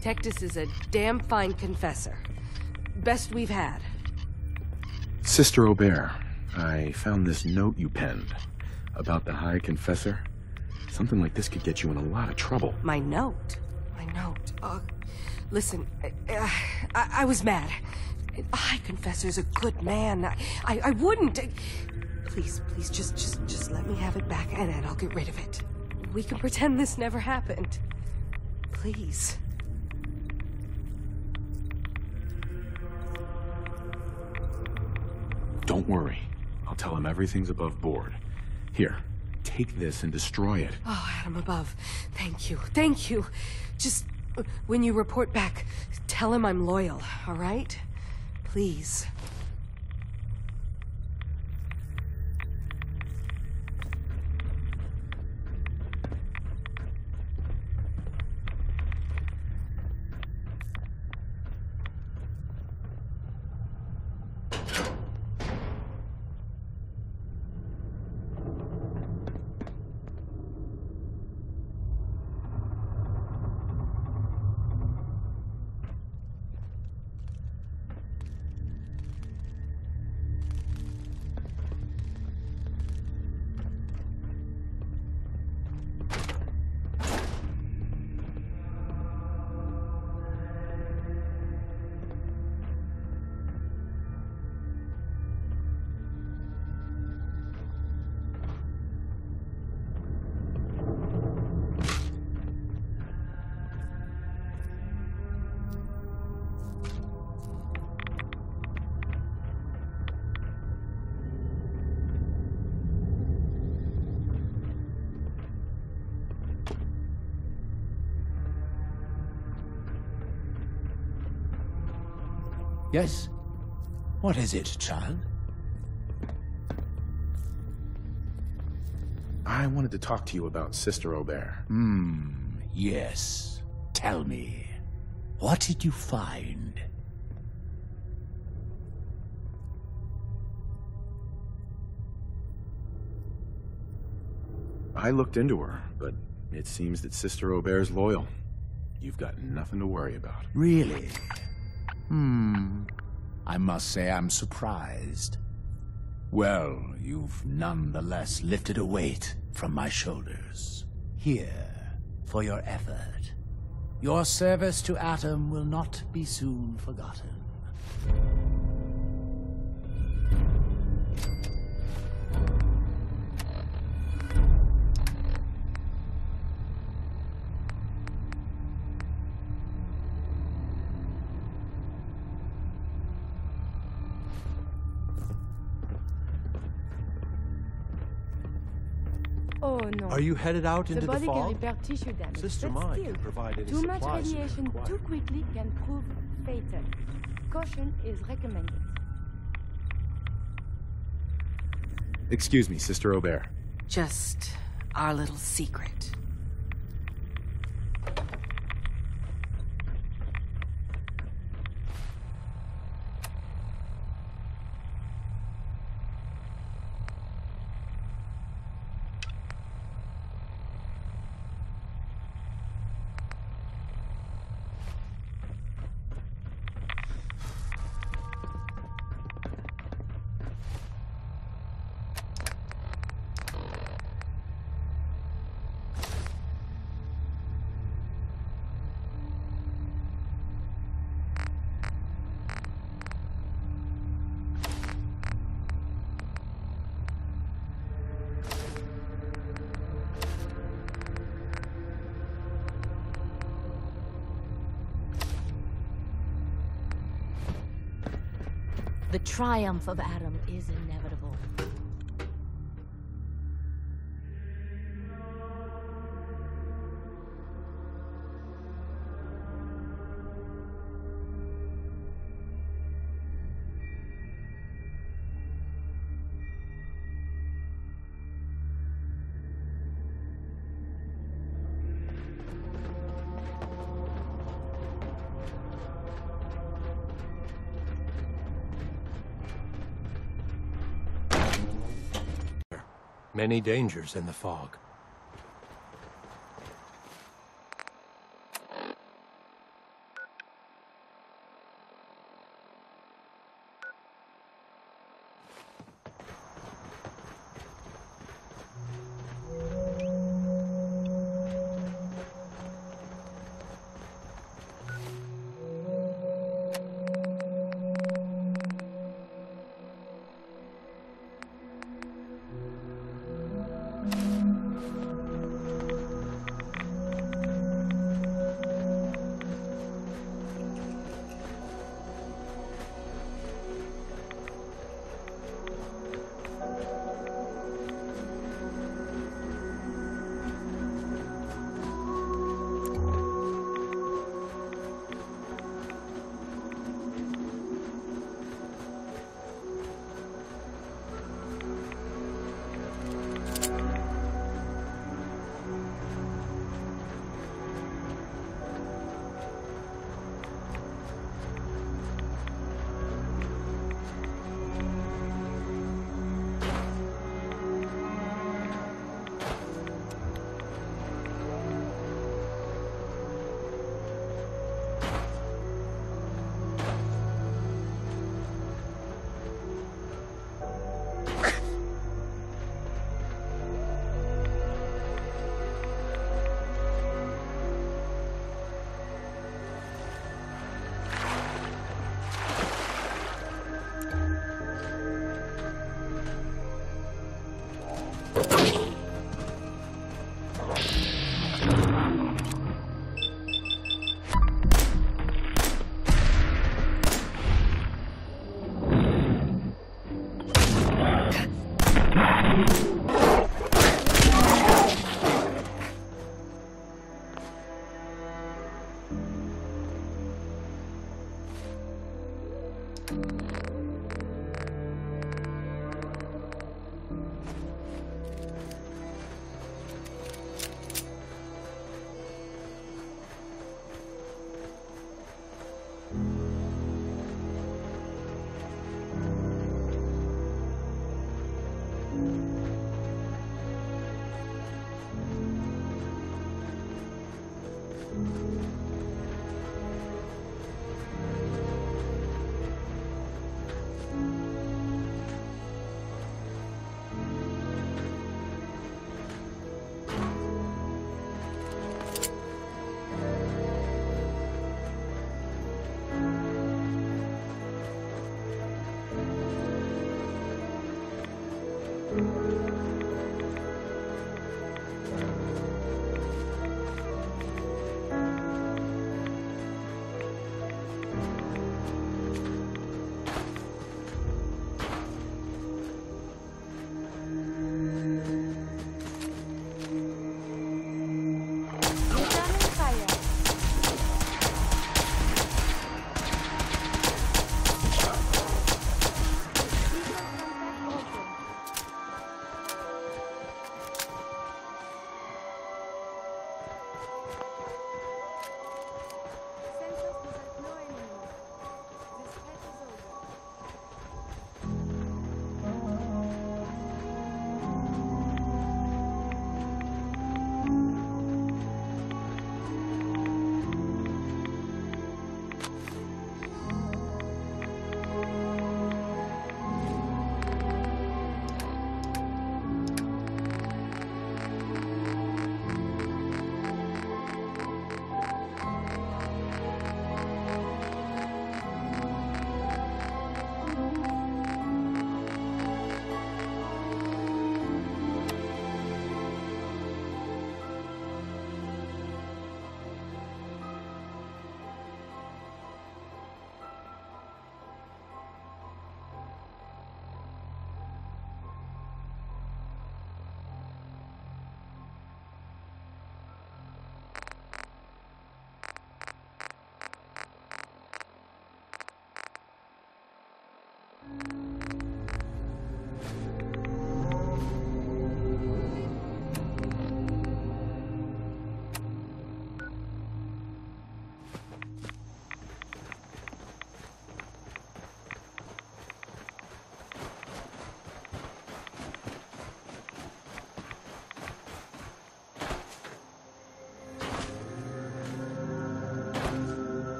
Tectus is a damn fine confessor. Best we've had. Sister Aubert, I found this note you penned about the High Confessor. Something like this could get you in a lot of trouble. My note? My note? Listen, I was mad. The High Confessor's a good man. I wouldn't... Please, just let me have it back and I'll get rid of it. We can pretend this never happened. Please. Don't worry. I'll tell him everything's above board. Here, take this and destroy it. Oh, Adam above. Thank you. Thank you. Just, when you report back, tell him I'm loyal, all right? Please. Yes? What is it, child? I wanted to talk to you about Sister Aubert. Yes. Tell me. What did you find? I looked into her, but it seems that Sister Aubert's loyal. You've got nothing to worry about. Really? I must say I'm surprised. Well, you've nonetheless lifted a weight from my shoulders. Here, for your effort. Your service to Atom will not be soon forgotten. Oh no. Are you headed out into the body can fog? repair tissue damage. Sister but Mai still, can provide any too much supplies you may radiation require. too quickly can prove fatal. Caution is recommended. Excuse me, Sister Aubert. Just our little secret. The triumph of Atom is inevitable. Many dangers in the fog.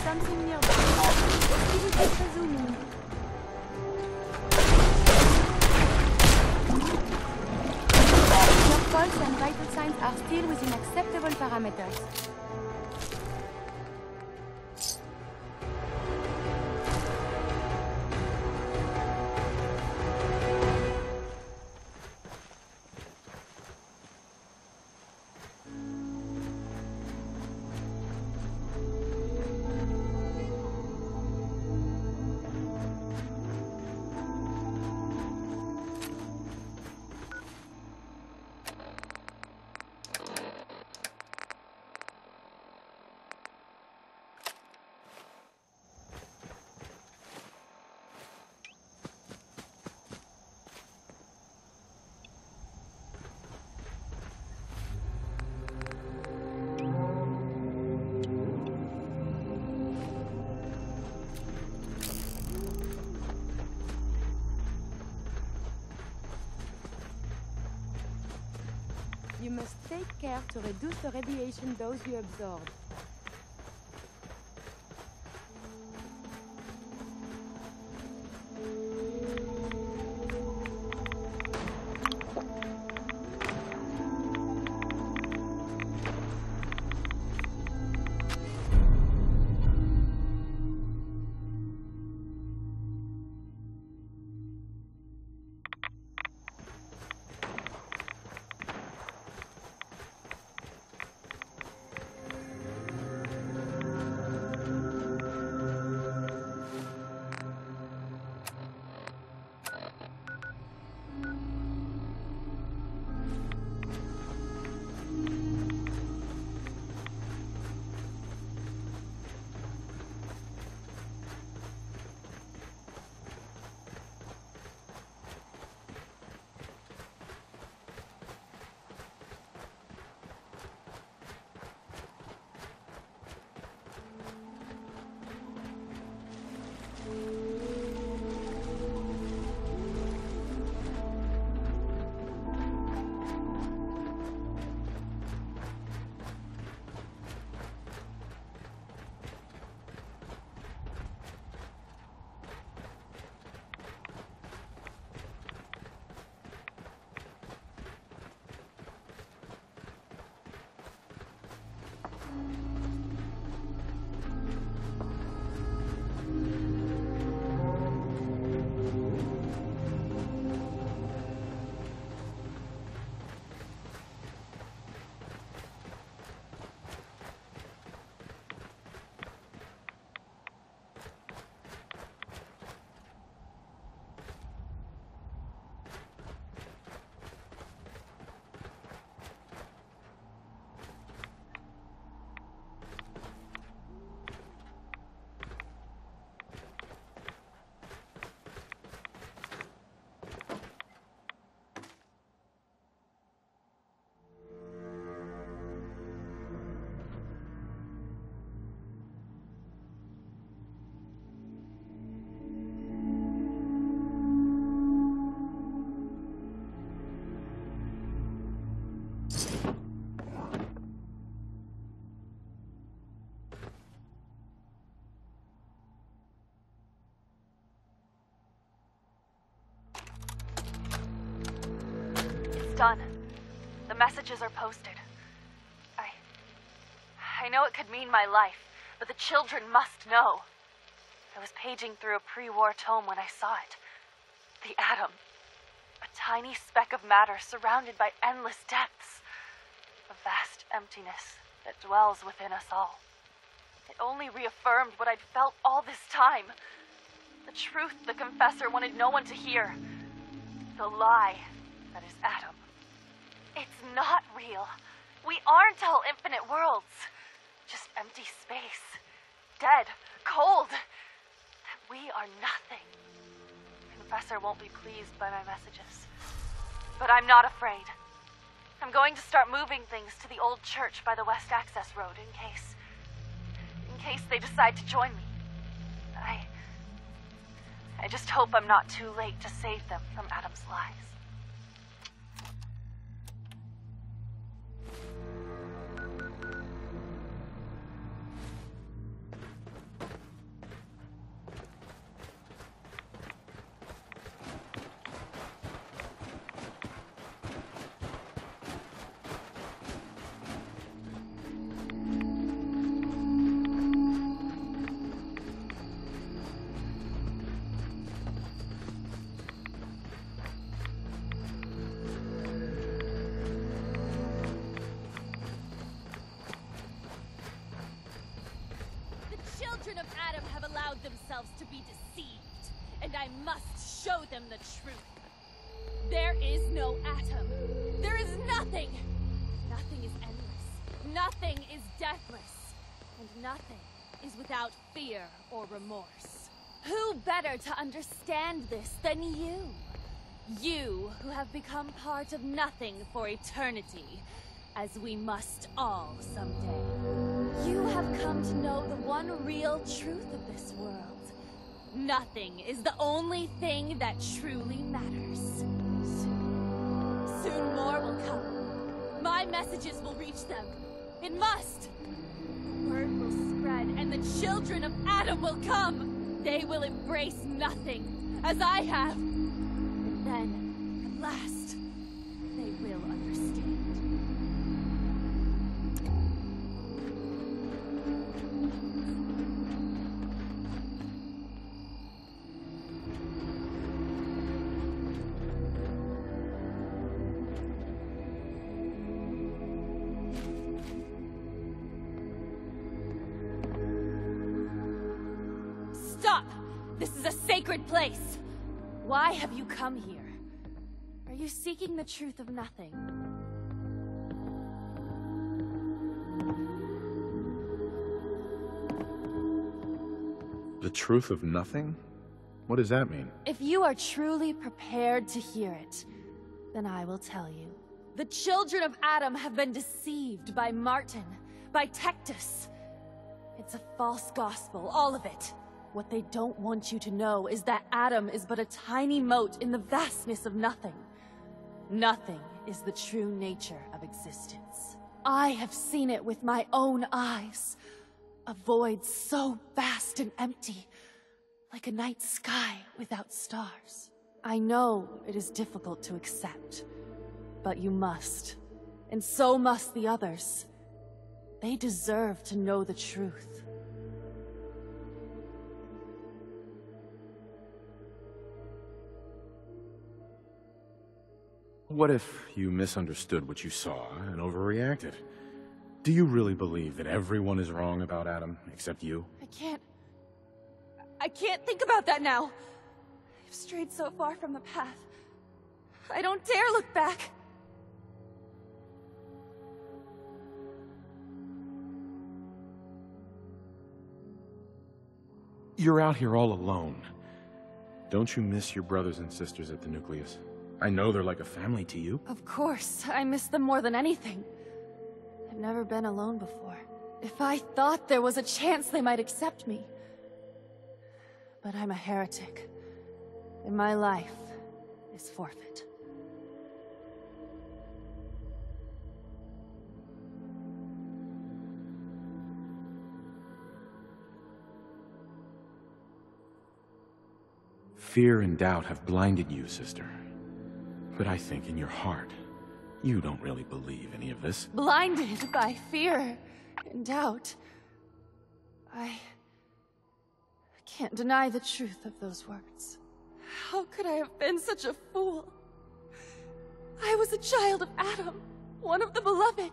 something nearby. Hostility presuming. Your pulse and vital signs are still within acceptable parameters. You must take care to reduce the radiation dose you absorb. Done. The messages are posted. I know it could mean my life, but the children must know. I was paging through a pre-war tome when I saw it. The atom. A tiny speck of matter surrounded by endless depths. A vast emptiness that dwells within us all. It only reaffirmed what I'd felt all this time. The truth the Confessor wanted no one to hear. The lie that is Adam. It's not real. We aren't all infinite worlds. Just empty space. Dead. Cold. We are nothing. Confessor won't be pleased by my messages. But I'm not afraid. I'm going to start moving things to the old church by the West Access Road in case they decide to join me. I just hope I'm not too late to save them from Adam's lies. of Adam have allowed themselves to be deceived, and I must show them the truth. There is no Adam. There is nothing. Nothing is endless. Nothing is deathless. And nothing is without fear or remorse. Who better to understand this than you? You who have become part of nothing for eternity, as we must all someday. You have come to know the one real truth of this world. Nothing is the only thing that truly matters. Soon more will come. My messages will reach them. It must. The word will spread, and the children of Adam will come. They will embrace nothing, as I have. And then, at last, they will understand. Stop! This is a sacred place! Why have you come here? Are you seeking the truth of nothing? The truth of nothing? What does that mean? If you are truly prepared to hear it, then I will tell you. The children of Adam have been deceived by Martin, by Tectus. It's a false gospel, all of it. What they don't want you to know is that Adam is but a tiny mote in the vastness of nothing. Nothing is the true nature of existence. I have seen it with my own eyes. A void so vast and empty, like a night sky without stars. I know it is difficult to accept, but you must. And so must the others. They deserve to know the truth. What if you misunderstood what you saw and overreacted? Do you really believe that everyone is wrong about Adam, except you? I can't think about that now. I've strayed so far from the path. I don't dare look back. You're out here all alone. Don't you miss your brothers and sisters at the Nucleus? I know they're like a family to you. Of course, I miss them more than anything. I've never been alone before. If I thought there was a chance they might accept me. But I'm a heretic, and my life is forfeit. Fear and doubt have blinded you, sister. But I think in your heart, you don't really believe any of this. Blinded by fear and doubt. I can't deny the truth of those words. How could I have been such a fool? I was a child of Adam, one of the beloved.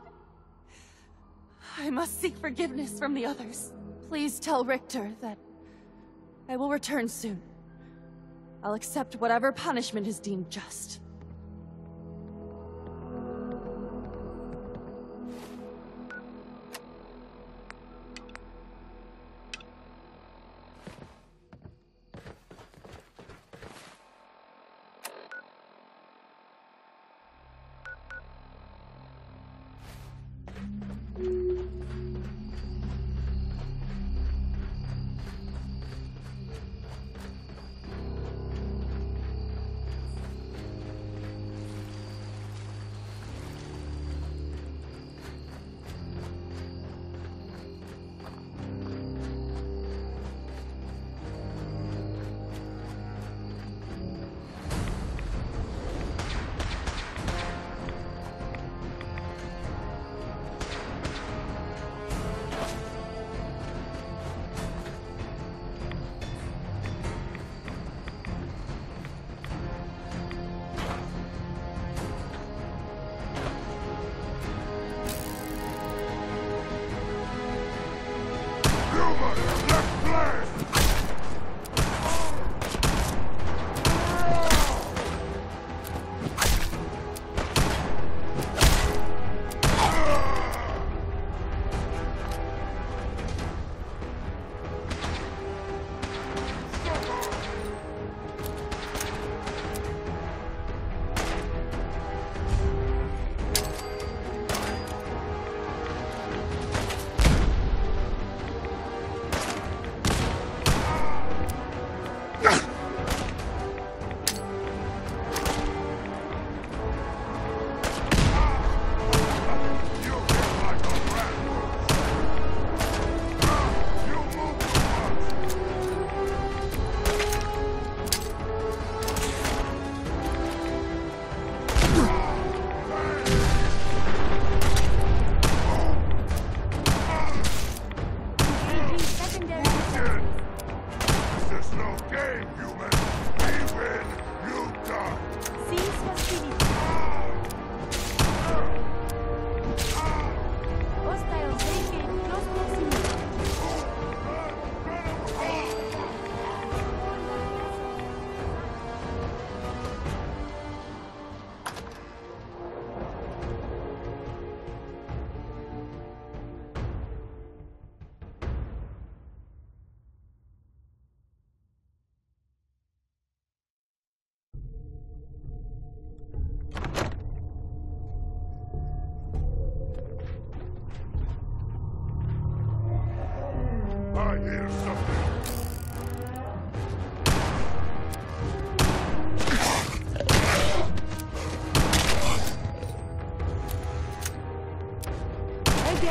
I must seek forgiveness from the others. Please tell Richter that I will return soon. I'll accept whatever punishment is deemed just.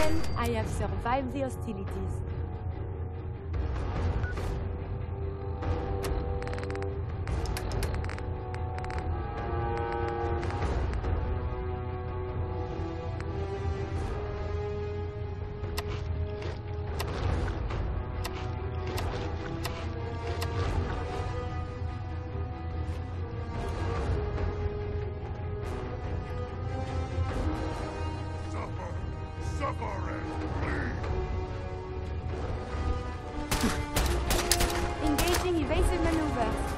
Captain, I have survived the hostilities. Engaging evasive maneuvers.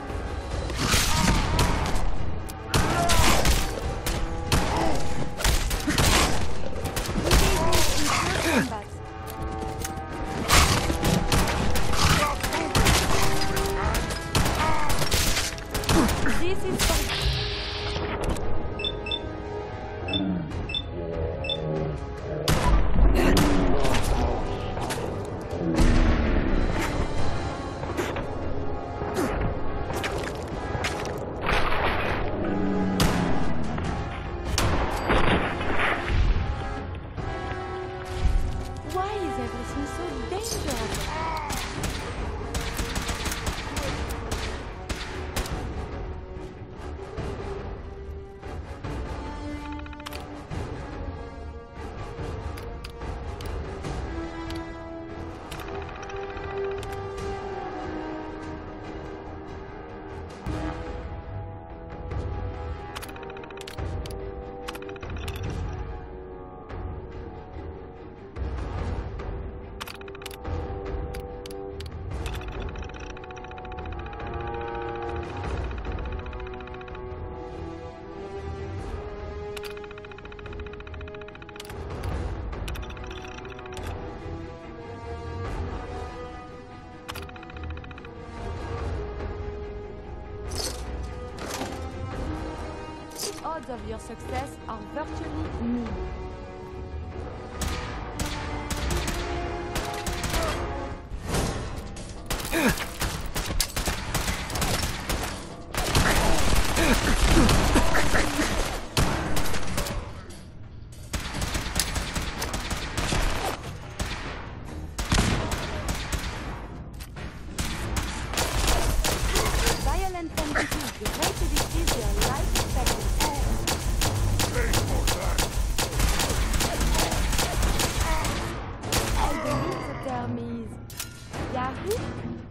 Engaging in close combat. This is for Why is everything so dangerous? Odds of your success are virtually nil. Violent tendencies greatly decrease your life expectancy. I believe the term is Yahoo.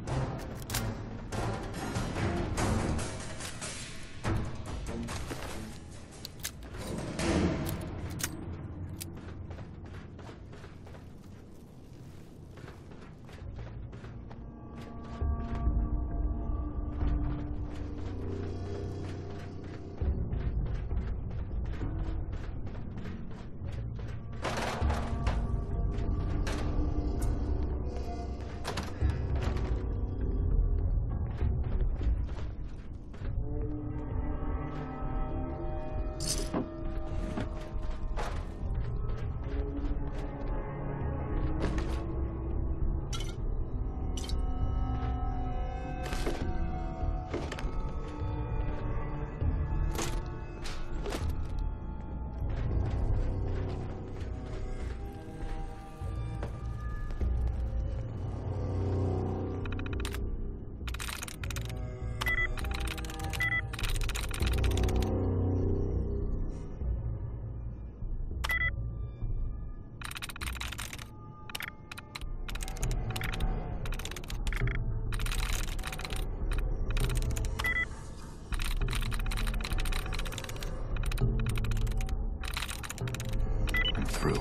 I'm through.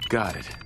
Got it.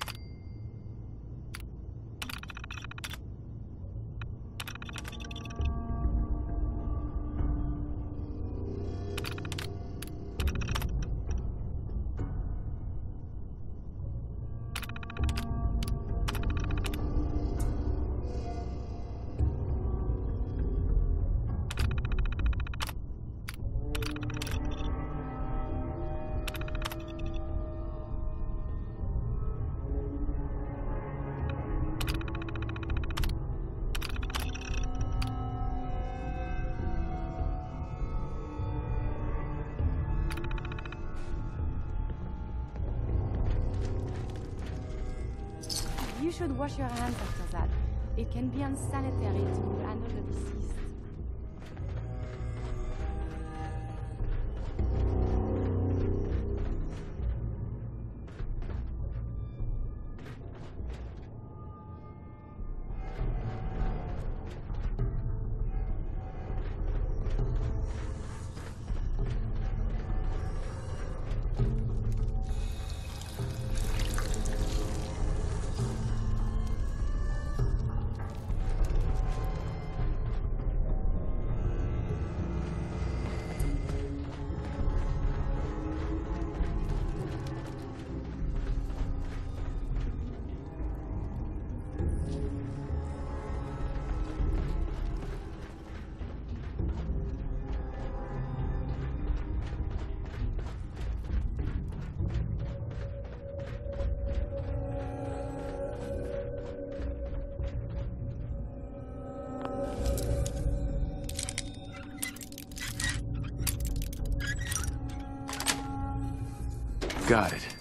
You should wash your hands after that. It can be unsanitary to handle the deceased. Got it.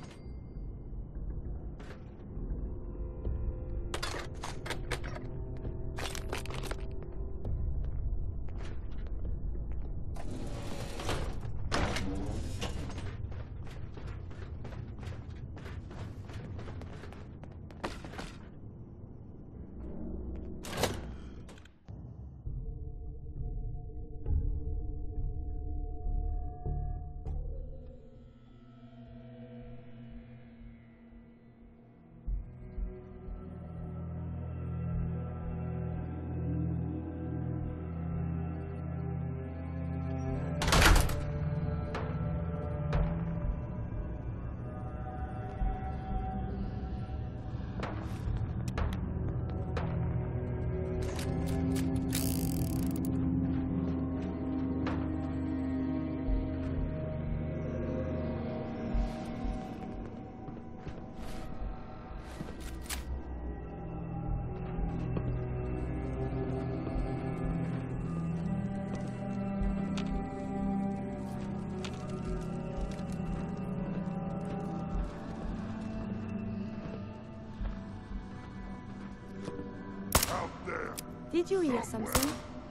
Did you hear something?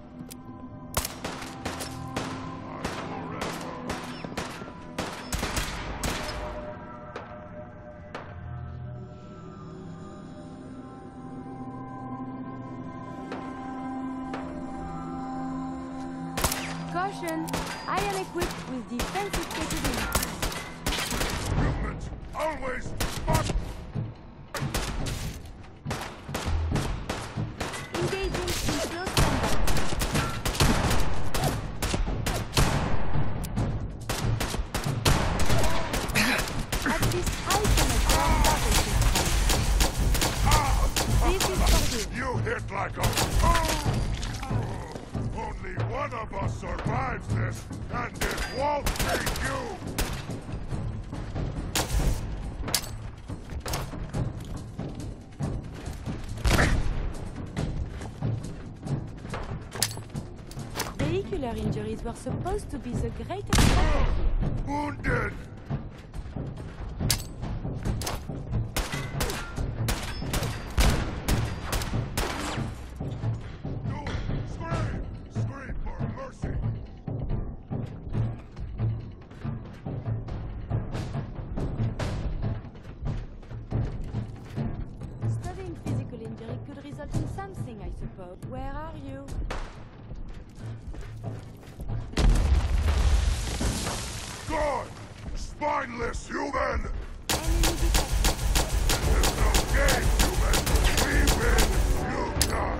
Caution! I am equipped with defensive capabilities. Movement! Always! Spot! Engaging in close combat. At this item of battle. This is for you. You hit like a... Only one of us survives this, and it won't be you! Vehicular injuries were supposed to be the greatest tragedy. Wounded! Scream for mercy! Studying physical injury could result in something, I suppose. Where are you? God! Spineless human! Enemy detected. game, human! We win, you die!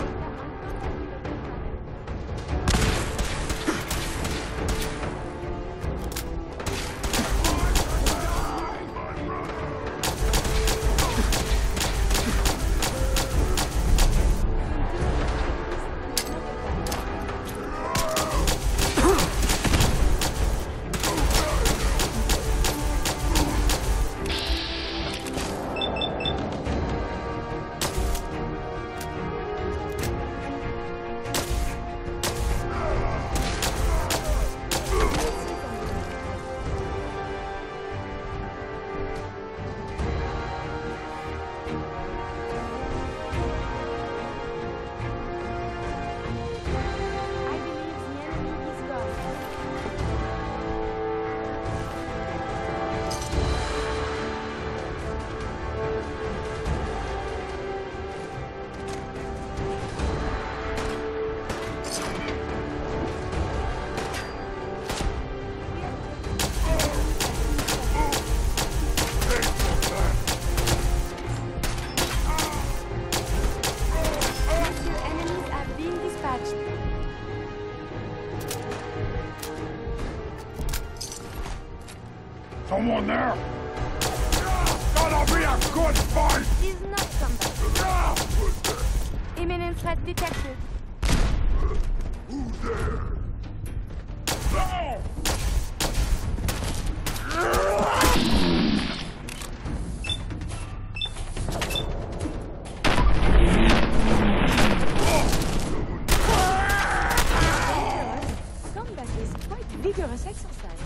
I believe the enemy is gone. Monsieur, enemies are being dispatched. Someone there? Gonna be a good fight! Is not combat. Imminent threat detected. Who's there? No! Combat is quite vigorous exercise.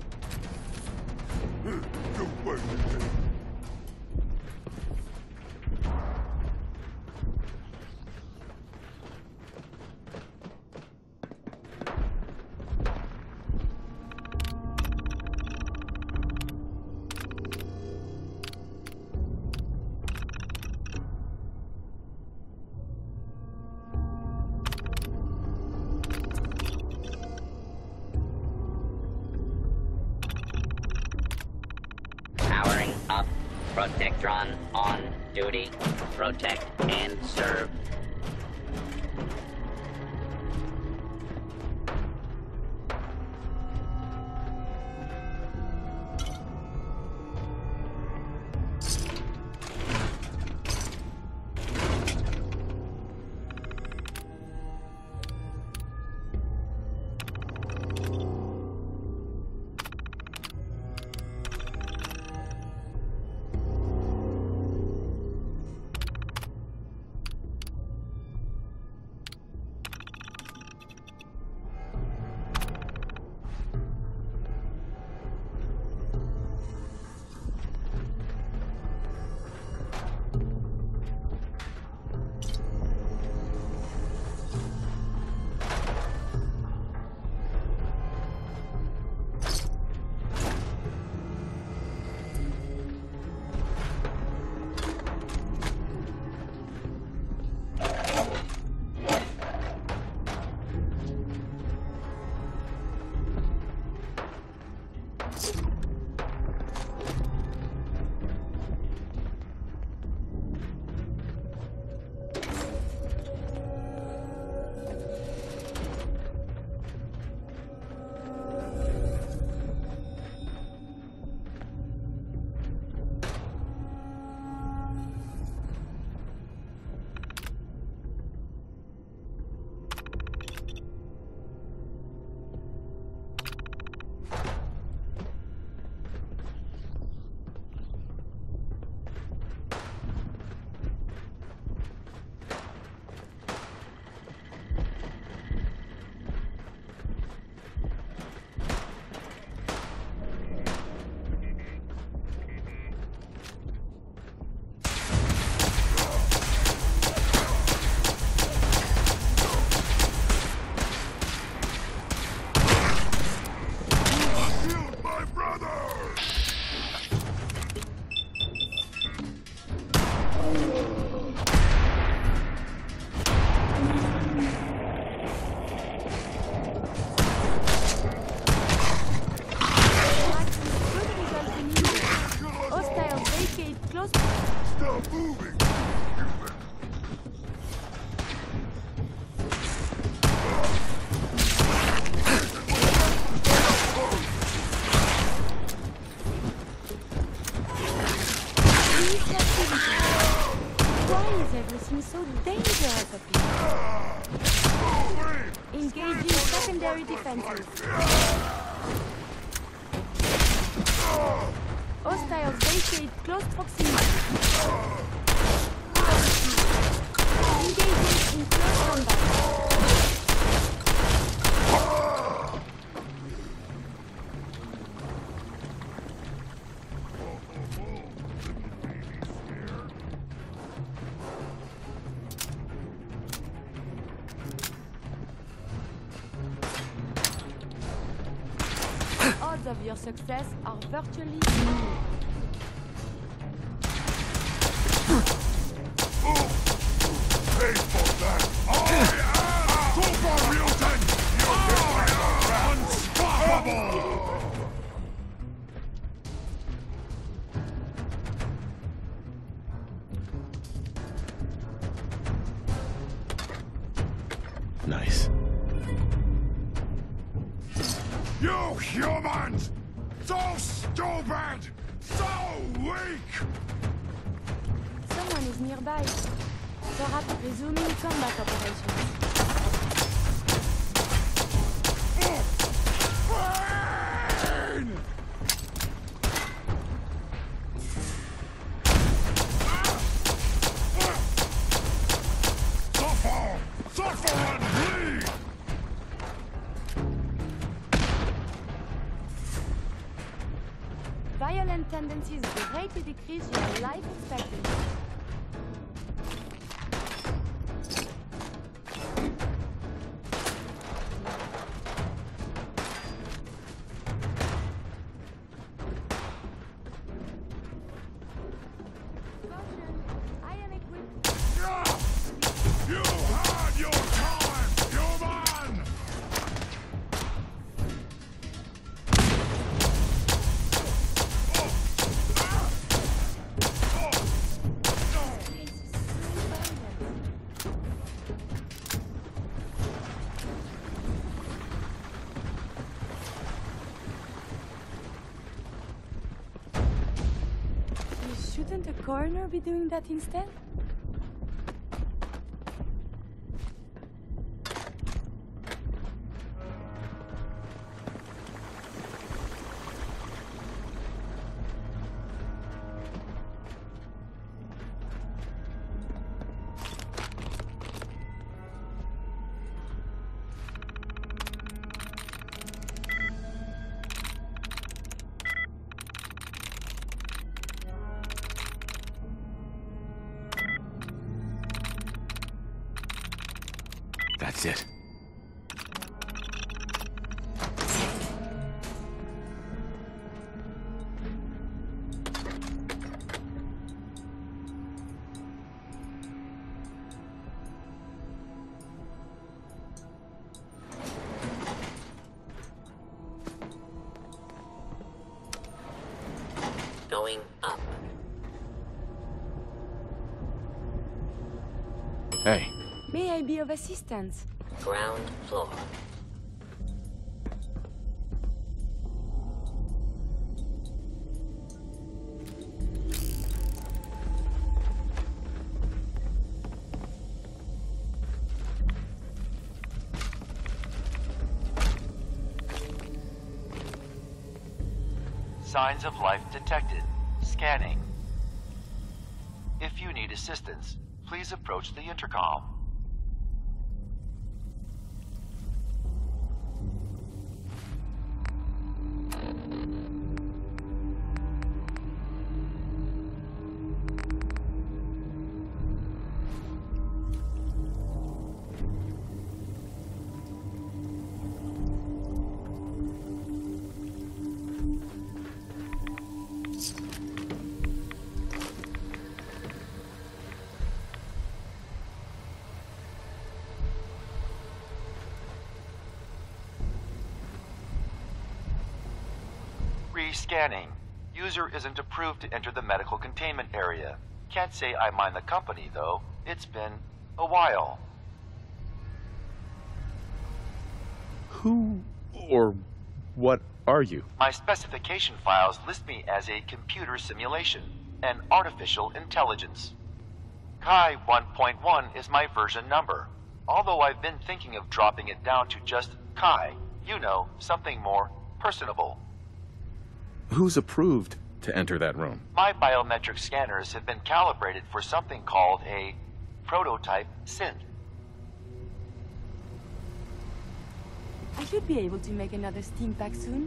You wait. Powering up. Protectron on duty. Protect and serve. seems so dangerous up here. Engaging secondary defenses. Hostiles vacate close proximity. Engaging in close combat. Odds of your success are virtually nil. Pay for that! I am Super Mutant! You are unstoppable! Nice. You humans! So stupid! So weak! Someone is nearby. Perhaps resuming combat operations. Brain! Suffer! Suffer and bleed! Violent tendencies greatly decrease your life expectancy. I am equipped. You had your time, human! Shouldn't a coroner be doing that instead? That's it. Going up. Hey, May I be of assistance? Ground floor. Signs of life detected. Scanning. If you need assistance, please approach the intercom. Re-scanning. User isn't approved to enter the medical containment area. Can't say I mind the company, though. It's been a while. who or what are you? My specification files list me as a computer simulation, an artificial intelligence. Kai 1.1 is my version number. Although I've been thinking of dropping it down to just Kai, you know, something more personable. Who's approved to enter that room? My biometric scanners have been calibrated for something called a prototype synth. I should be able to make another steam pack soon.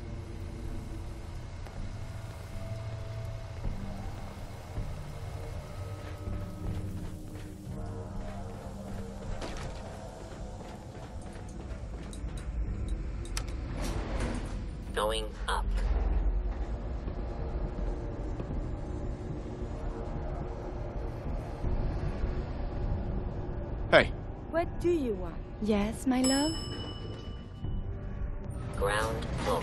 Going up. Hey. What do you want? Yes, my love? Ground floor.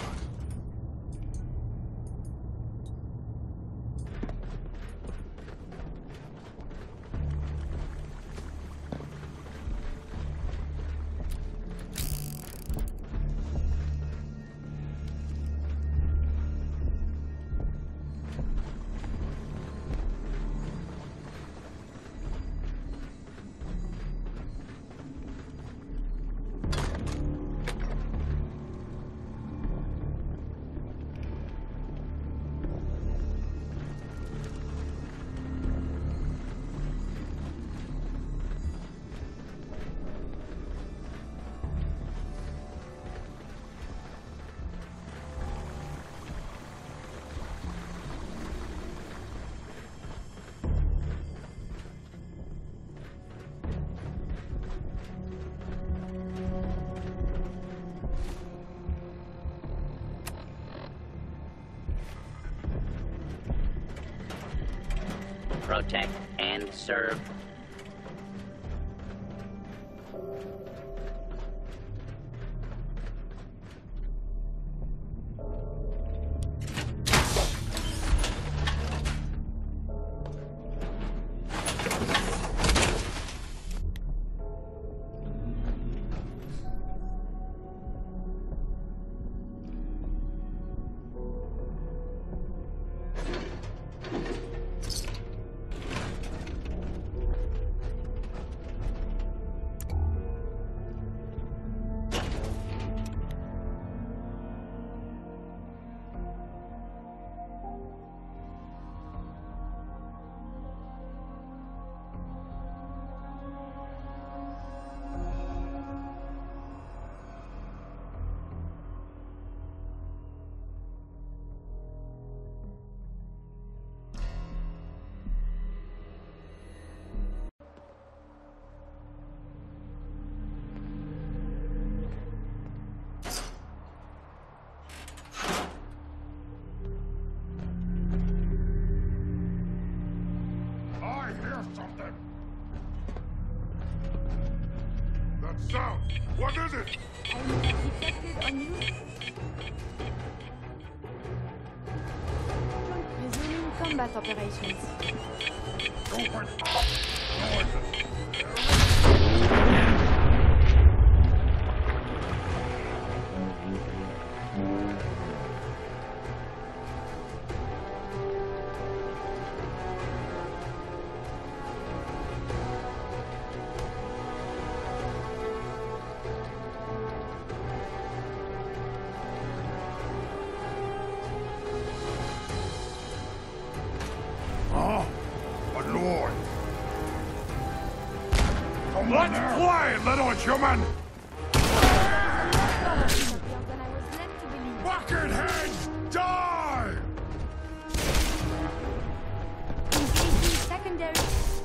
Protect and serve. Something. That sound. What is it? I'm detected on you. Resuming combat operations. Open. Let's play, little human! Buckethead, die! Engaging secondary.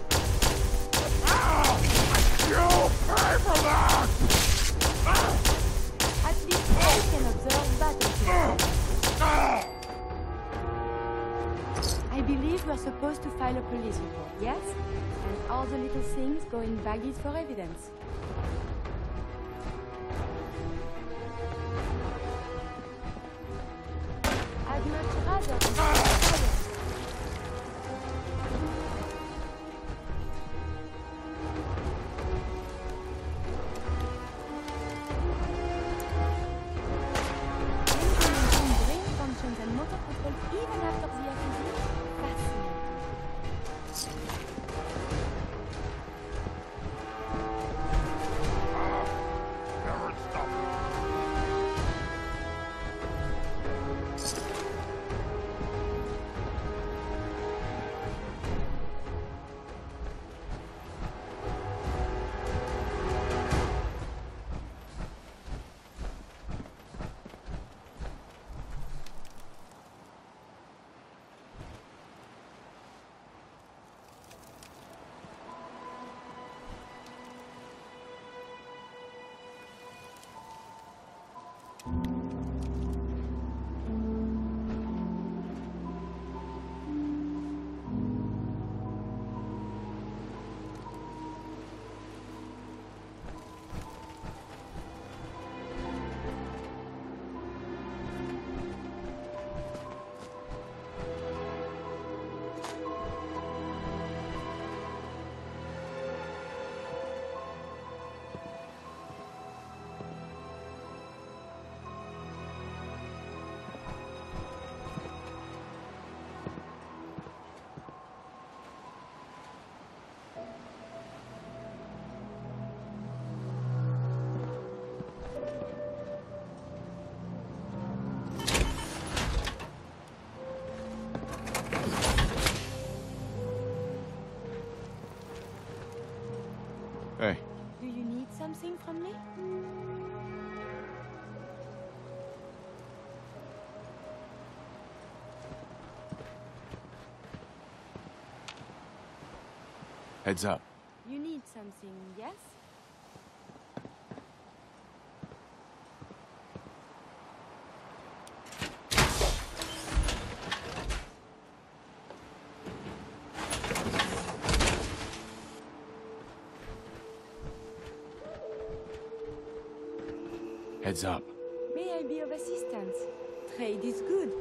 You'll pay for that! At least I can observe battlefield. I believe we're supposed to file a police report, yes? And all the little things go in baggies for evidence. I'd much rather... brain functions and motor control even after the FEV? Fascinating. something from me? Heads up. You need something, yes? Heads up. May I be of assistance? Trade is good.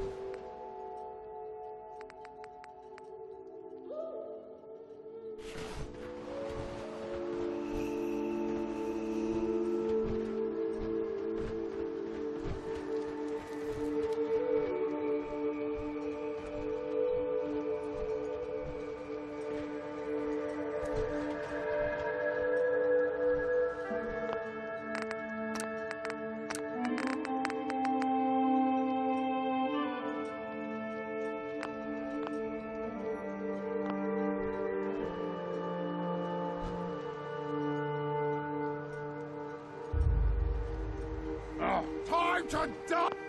Time to die!